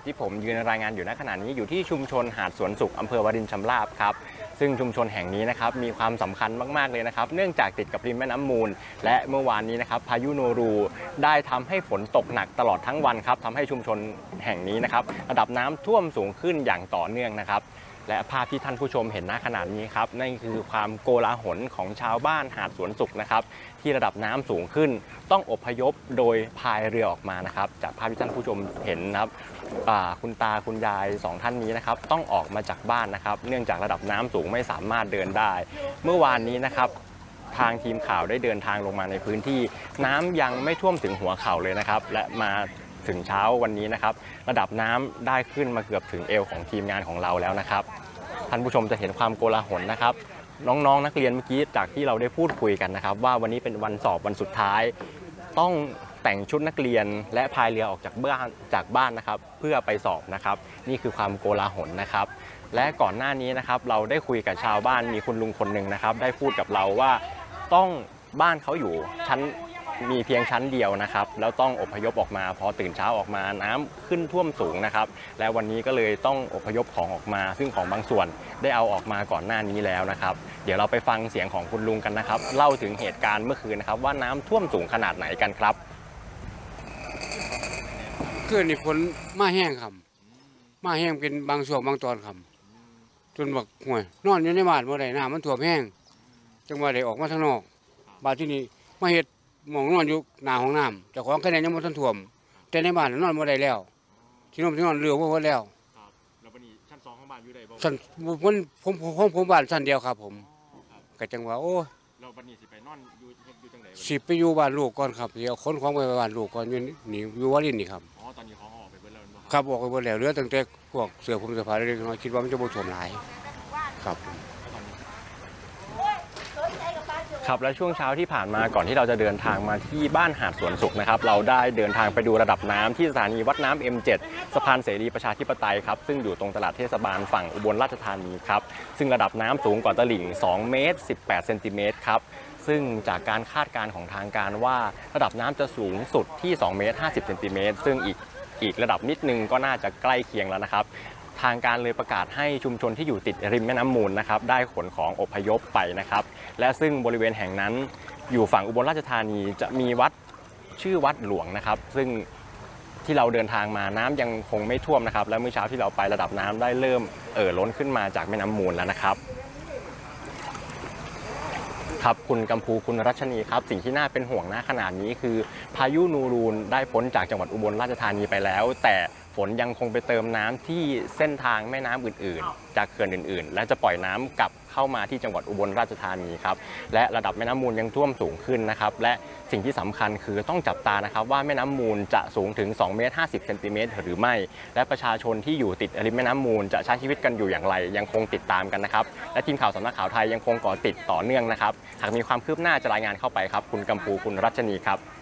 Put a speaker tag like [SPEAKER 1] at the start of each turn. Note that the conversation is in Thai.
[SPEAKER 1] จุดที่ผมยืนรายงานอยู่ณขณะนี้อยู่ที่ชุมชนหาดสวนสุขอำเภอวารินชำราบครับซึ่งชุมชนแห่งนี้นะครับมีความสำคัญมากๆเลยนะครับเนื่องจากติดกับริมแม่น้ำมูลและเมื่อวานนี้นะครับพายุโนรูได้ทำให้ฝนตกหนักตลอดทั้งวันครับทำให้ชุมชนแห่งนี้นะครับระดับน้ำท่วมสูงขึ้นอย่างต่อเนื่องนะครับและภาพที่ท่านผู้ชมเห็นณขณะนี้ครับนั่นคือความโกลาหลของชาวบ้านหาดสวนสุขนะครับที่ระดับน้ำสูงขึ้นต้องอพยพโดยพายเรือออกมานะครับจากภาพที่ท่านผู้ชมเห็นนะครับคุณตาคุณยาย2ท่านนี้นะครับต้องออกมาจากบ้านนะครับเนื่องจากระดับน้ำสูงไม่สามารถเดินได้เมื่อวานนี้นะครับทางทีมข่าวได้เดินทางลงมาในพื้นที่น้ำยังไม่ท่วมถึงหัวเข่าเลยนะครับและมาถึงเช้าวันนี้นะครับระดับน้ำได้ขึ้นมาเกือบถึงเอวของทีมงานของเราแล้วนะครับท่านผู้ชมจะเห็นความโกลาหลนะครับน้องๆนักเรียนเมื่อกี้จากที่เราได้พูดคุยกันนะครับว่าวันนี้เป็นวันสอบวันสุดท้ายต้องแต่งชุดนักเรียนและพายเรือออกจากบ้านนะครับเพื่อไปสอบนะครับนี่คือความโกลาหลนะครับและก่อนหน้านี้นะครับเราได้คุยกับชาวบ้านมีคุณลุงคนหนึ่งนะครับได้พูดกับเราว่าต้องบ้านเขาอยู่ชั้นมีเพียงชั้นเดียวนะครับแล้วต้องอพยพออกมาพอตื่นเช้าออกมาน้ำขึ้นท่วมสูงนะครับและวันนี้ก็เลยต้องอพยพของออกมาซึ่งของบางส่วนได้เอาออกมาก่อนหน้านี้แล้วนะครับเดี๋ยวเราไปฟังเสียงของคุณลุงกันนะครับเล่าถึงเหตุการณ์เมื่อคืนนะครับว่าน้ำท่วมสูงขนาดไหนกันครับ
[SPEAKER 2] คืนนี้ฝนมาแห้งครับมาแห้งเป็นบางช่วงบางตอนครับจนแบบห่วยนอนอยู่ในบ้านเมื่อไรน้ำมันท่วมแห้งจังหวะได้ออกมาทางนอกบ้านที่นี่มาเห็ดมองนอนอยู่หน้าห้องน้ำเจ้าของแค่ไหนยังไม่ทันท่วมแต่ในบ้านนอนเมื่อไรแล้วที่นอนเรือว่าแล้ว
[SPEAKER 1] แล้ววันนี้ชั้น2ของบ้านอยู่ใดบ่
[SPEAKER 2] ชั้นผมบ้านชั้นเดียวครับผมก็จังหวะโอ้
[SPEAKER 1] เราวันนี้สิไปนอนอยู่จังไหน
[SPEAKER 2] สิไปอยู่บ้านลูกก่อนครับเดี๋ยวขนของไปบ้านลูกก่อนอยู่นี่อยู่วารินนี่ครับ
[SPEAKER 1] อ๋อตอนนี้ของออกไปเบิดแล้ว
[SPEAKER 2] ครับออกไปหมดแล้วเหลือตั้งแต่พวกเสื้อผมเสื้อผ้าเล็กน้อยคิดว่ามันจะบ่ท่วมหลายครับ
[SPEAKER 1] ครับและช่วงเช้าที่ผ่านมาก่อนที่เราจะเดินทางมาที่บ้านหาดสวนสุขนะครับเราได้เดินทางไปดูระดับน้ำที่สถานีวัดน้ำ M7 สะพานเสรีประชาธิปไตยครับซึ่งอยู่ตรงตลาดเทศบาลฝั่งอุบลราชธานีครับซึ่งระดับน้ำสูงกว่าตลิ่ง2เมตร18เซนติเมตรครับซึ่งจากการคาดการณ์ของทางการว่าระดับน้ำจะสูงสุดที่2เมตร50เซนติเมตรซึ่งอีกระดับนิดนึงก็น่าจะใกล้เคียงแล้วนะครับทางการเลยประกาศให้ชุมชนที่อยู่ติดริมแม่น้ำมูลนะครับได้ขนของอพยพไปนะครับและซึ่งบริเวณแห่งนั้นอยู่ฝั่งอุบลราชธานีจะมีวัดชื่อวัดหลวงนะครับซึ่งที่เราเดินทางมาน้ำยังคงไม่ท่วมนะครับและเมื่อเช้าที่เราไประดับน้ำได้เริ่มล้นขึ้นมาจากแม่น้ำมูลแล้วนะครับครับคุณกัมพูคุณรัชนีครับสิ่งที่น่าเป็นห่วงณขณะนี้คือพายุนูรูนได้พ้นจากจังหวัดอุบลราชธานีไปแล้วแต่ฝนยังคงไปเติมน้ำที่เส้นทางแม่น้ำอื่นๆจากเขื่อนอื่นๆและจะปล่อยน้ำกลับเข้ามาที่จังหวัดอุบลราชธานีครับและระดับแม่น้ำมูลยังท่วมสูงขึ้นนะครับและสิ่งที่สำคัญคือต้องจับตานะครับว่าแม่น้ำมูลจะสูงถึง2เมตร50เซนติเมตรหรือไม่และประชาชนที่อยู่ติดริมแม่น้ำมูลจะใช้ชีวิตกันอยู่อย่างไรยังคงติดตามกันนะครับและทีมข่าวสำนักข่าวไทยยังคงเกาะติดต่อเนื่องนะครับหากมีความคืบหน้าจะรายงานเข้าไปครับคุณกัมพูคุณรัชนีครับ